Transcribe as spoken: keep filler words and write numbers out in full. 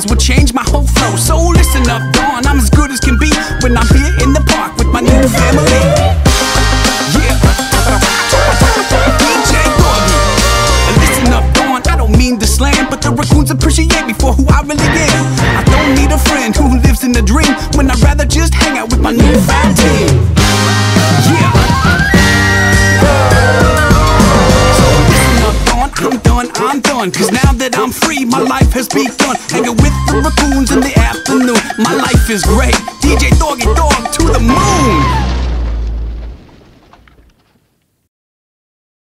rhymes will change my whole flow. So listen up, Dawn, I'm as good as can be when I'm here in the park with my new family. Yeah, D J Puggy. Listen up, Dawn, I don't mean to slam, but the raccoons appreciate me for who I really am. I don't need a friend who lives in a dream when I'd rather just hang out with my new fat team. Yeah. So listen up, Dawn, I'm done, I'm done. Cause now that I'm free, my life has begun. Hanging with the raccoons in the afternoon, my life is great. D J Doggy Dog to the moon.